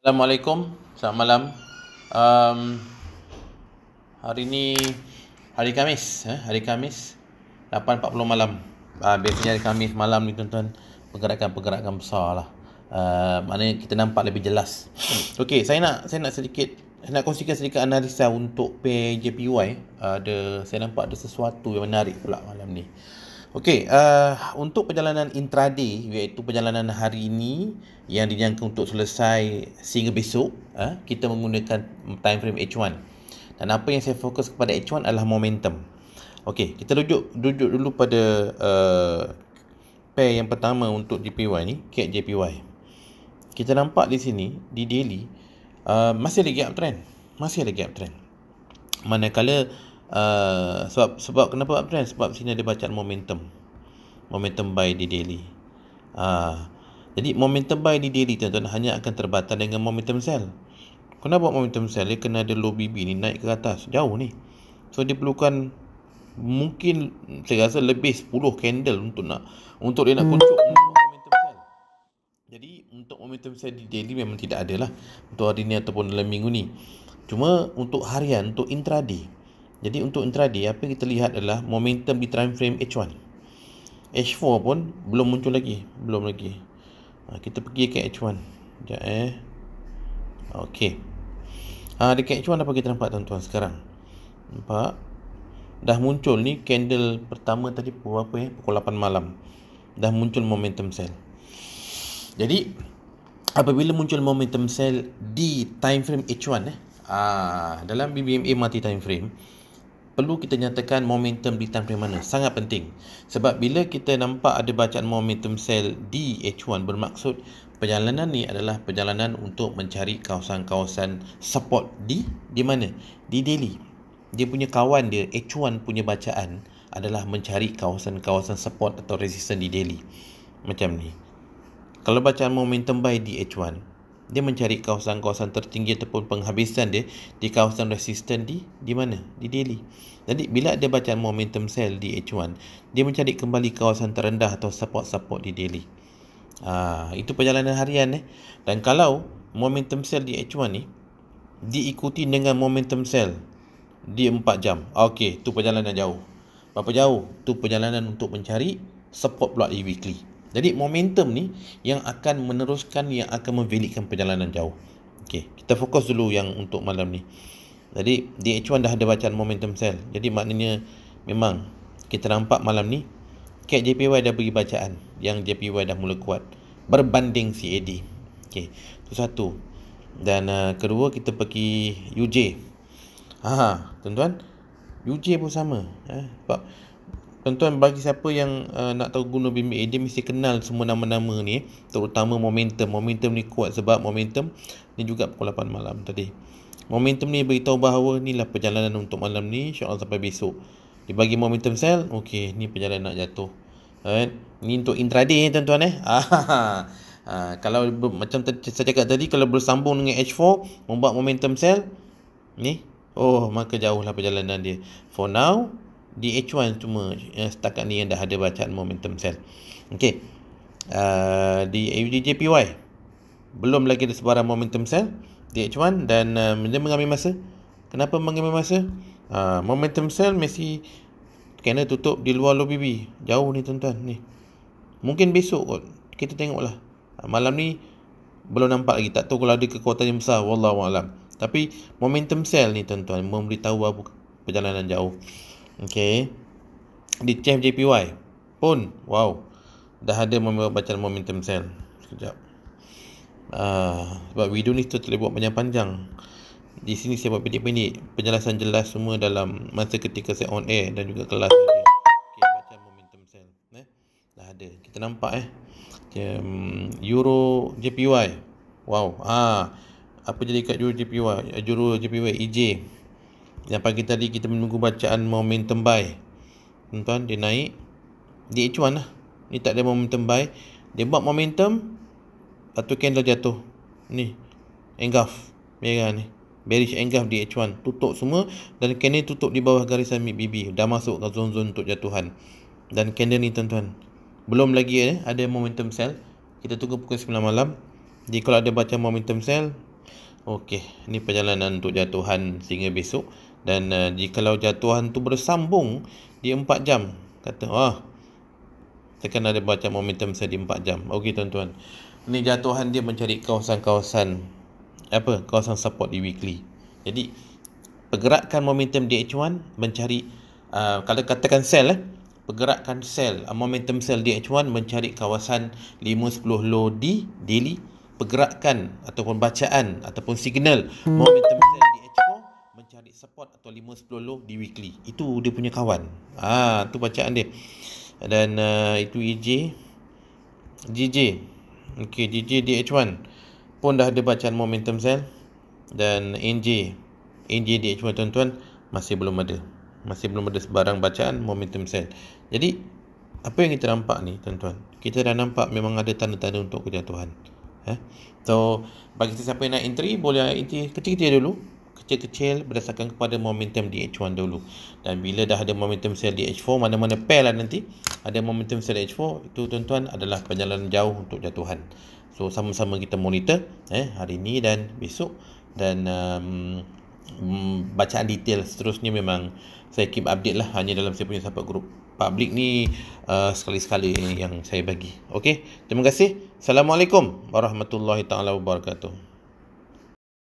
Assalamualaikum, selamat malam. Um, Hari ni hari Khamis, hari Khamis 8.40 malam. Biasanya hari Khamis malam ni tuan-tuan pergerakan-pergerakan besar lah. Maknanya kita nampak lebih jelas. Okey, saya nak kongsikan sedikit analisa untuk pair JPY. Saya nampak ada sesuatu yang menarik pula malam ni. Okey, untuk perjalanan intraday, iaitu perjalanan hari ini yang dijangka untuk selesai sehingga besok, kita menggunakan time frame H1. Dan apa yang saya fokus kepada H1 adalah momentum. Okey, kita rujuk dulu pada pair yang pertama untuk JPY ni, CAD JPY. Kita nampak di sini di daily masih ada gap trend. Manakala sebab kenapa uptrend? Sebab sini ada bacaan momentum buy di daily. Jadi momentum buy di daily tuan-tuan hanya akan terbatas dengan momentum sell. Kenapa momentum sell? Dia kena ada low BB ni naik ke atas jauh ni. So dia perlukan mungkin saya rasa lebih 10 candle untuk dia nak puncuk momentum sell. Jadi untuk momentum sell di daily memang tidak ada lah untuk hari ni ataupun dalam minggu ni. Cuma untuk harian, untuk intraday. Jadi untuk intraday, apa yang kita lihat adalah momentum di time frame H1. H4 pun belum muncul lagi. Kita pergi ke H1. Sekejap Okey. Dekat H1 apa kita nampak tuan-tuan sekarang? Nampak? Dah muncul ni candle pertama tadi pukul berapa Pukul 8 malam. Dah muncul momentum sell. Jadi apabila muncul momentum sell di time frame H1 dalam BBMA multi time frame, perlu kita nyatakan momentum di time frame mana. Sangat penting. Sebab bila kita nampak ada bacaan momentum sell di H1, bermaksud perjalanan ni adalah perjalanan untuk mencari kawasan-kawasan support di mana? Di daily. Dia punya kawan dia, H1 punya bacaan adalah mencari kawasan-kawasan support atau resistance di daily. Macam ni. Kalau bacaan momentum buy di H1, dia mencari kawasan-kawasan tertinggi ataupun penghabisan dia di kawasan resisten di mana? Di daily. Jadi bila ada bacaan momentum sell di H1, dia mencari kembali kawasan terendah atau support-support di daily. Itu perjalanan harian Dan kalau momentum sell di H1 ni diikuti dengan momentum sell di 4 jam. Okey, tu perjalanan jauh. Berapa jauh? Tu perjalanan untuk mencari support pula di weekly. Jadi momentum ni yang akan meneruskan, yang akan memvalidkan perjalanan jauh. Okey, kita fokus dulu yang untuk malam ni. Jadi di H1 dah ada bacaan momentum sell. Jadi maknanya memang kita nampak malam ni CAD JPY dah bagi bacaan yang JPY dah mula kuat berbanding CAD. Okey, itu satu. Dan kedua kita pergi UJ. Tuan-tuan, UJ pun sama. Sebab tuan-tuan, bagi siapa yang nak tahu guna BMA, dia mesti kenal semua nama-nama ni, terutama momentum. Momentum ni kuat sebab momentum ni juga pukul 8 malam tadi. Momentum ni beritahu bahawa inilah perjalanan untuk malam ni, insya-Allah sampai besok. Dia bagi momentum sell, okey, ni perjalanan nak jatuh. Ni untuk intraday tuan-tuan kalau macam saya cakap tadi, kalau bersambung dengan H4 membuat momentum sell ni, maka jauhlah perjalanan dia. For now di H1 cuma setakat ni yang dah ada bacaan momentum sell. Okey. Di JPY belum lagi ada sebarang momentum sell di H1 dan dia mengambil masa. Kenapa mengambil masa? Momentum sell mesti kena tutup di luar low BB. Jauh ni tuan-tuan ni. Mungkin besok kot. Kita tengoklah. Malam ni belum nampak lagi. Tak tahu kalau ada kekuatan yang besar, wallahu alam. Tapi momentum sell ni tuan-tuan memberitahu apa perjalanan jauh. Okey. Di CHF JPY pun dah ada bacaan momentum sell. Sekejap. Sebab video ni terlalu buat panjang-panjang. Di sini saya buat pendek-pendek, penjelasan jelas semua dalam masa ketika saya on air dan juga kelas saja. Okey, bacaan momentum sell. Dah ada. Kita nampak Euro JPY. Apa jadi kat Euro JPY EJ. Yang pagi tadi kita menunggu bacaan momentum buy. Tuan-tuan, dia naik di H1 lah. Ni tak ada momentum buy. Dia buat momentum, satu candle jatuh. Ni engulf merah ni, bearish engulf di H1, tutup semua. Dan candle tutup di bawah garisan mid BB, dah masuk ke zon-zon untuk jatuhan. Dan candle ni tuan-tuan belum lagi ada momentum sell. Kita tunggu pukul 9 malam. Jadi kalau ada bacaan momentum sell, Okey, ni perjalanan untuk jatuhan sehingga besok. Dan jikalau jatuhan tu bersambung di 4 jam, kata tekan ada baca momentum saya di 4 jam. Okey tuan-tuan, ni jatuhan dia mencari kawasan-kawasan kawasan support di weekly. Jadi pergerakan momentum DH1 mencari kalau katakan sell pergerakan sell momentum sell DH1 mencari kawasan 5-10 low di daily, pergerakan ataupun bacaan ataupun signal momentum sell DH4 mencari support atau 5-10 low di weekly. Itu dia punya kawan. Tu bacaan dia. Dan itu GJ. Okey, GJ DH1 pun dah ada bacaan momentum sell. Dan NJ DH1 tuan-tuan masih belum ada sebarang bacaan momentum sell. Jadi apa yang kita nampak ni tuan-tuan, kita dah nampak memang ada tanda-tanda untuk kejatuhan. So bagi sesiapa yang nak entry, boleh entry kecil-kecil dulu, kecil-kecil berdasarkan kepada momentum DH1 dulu. Dan bila dah ada momentum sell DH4, mana-mana pair lah nanti ada momentum sell DH4, itu tuan-tuan adalah perjalanan jauh untuk jatuhan. So sama-sama kita monitor hari ni dan besok. Dan bacaan detail seterusnya memang saya keep update lah, hanya dalam saya punya support group public ni sekali-sekala yang saya bagi. Okey, terima kasih. Assalamualaikum warahmatullahi taala wabarakatuh.